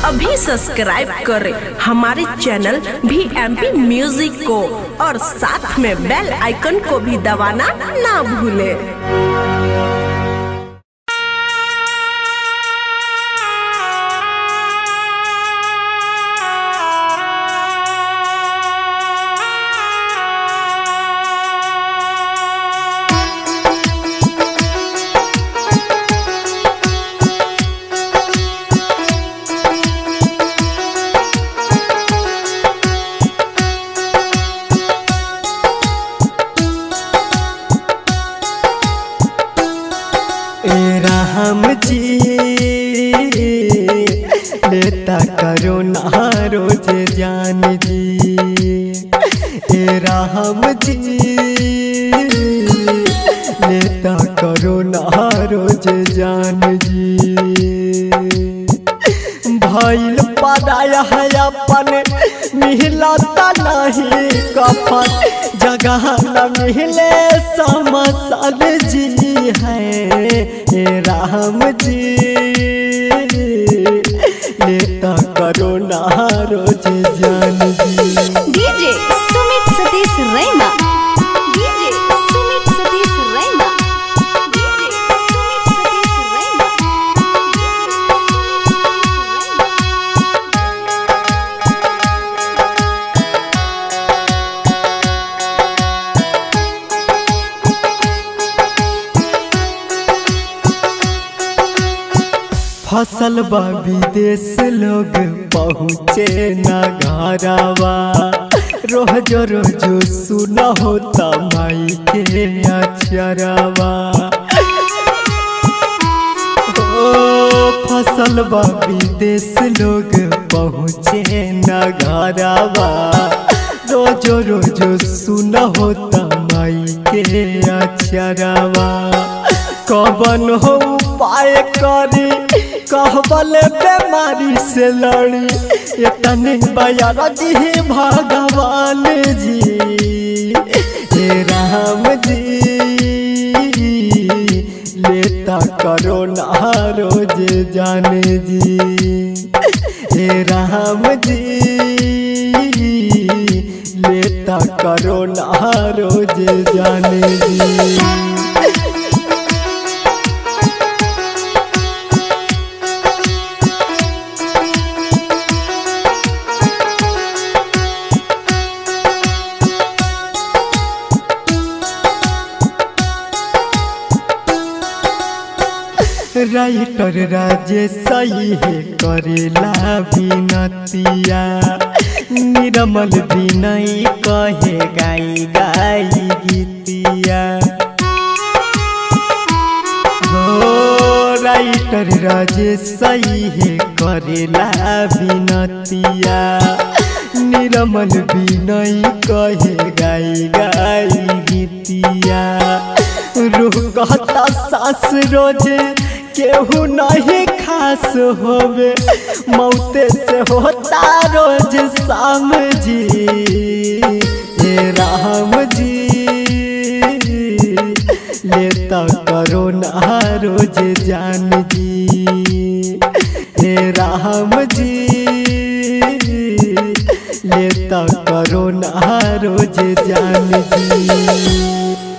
अभी सब्सक्राइब करें हमारे चैनल VMP म्यूजिक को और साथ में बेल आइकन को भी दबाना ना भूलें। राम जी लेता करो ना रोज जान जी, राम जी लेता करो ना रोज जान जी। भइल पराया है अपन मिलता नहीं कफन, जगह न मिले समसल जी है राम जी लेता करो ना रोज जान जी। डीजे सुमित सतीश रैना, डीजे सुमित सतीश रैना, डीजे सुमित सतीश रैना, फसल बा विदेश लोग पहुँचे न घरवा, रोज रोज सुना होता माई के अक्षरवा। ओ फसल बा विदेश लोग पहुँचे न घरवा, रोज रोज सुना होता माई के अक्षरवा। कवन हो उपाय करी कहबल बीमारी से लड़ी, इतने बयार जी भगवान जी राम जी लेता करो ना रोज जाने जी, राम जी लेता करो ना रोज जाने जी। राइटर राजेश सही है करेला विनतिया, निर्मल विनय कहे गाई गाई गीतिया। हो राइटर राजेश सही है करेला विनतिया, निर्मल विनय कहे गाई गाई गीतिया। रूह कहता सास रोज केहू नहीं खास होवे, मौते से होता रोज शाम जी राम जी लेता करो ना रोज जान जी, राम जी लेता करो ना रोज जान जी।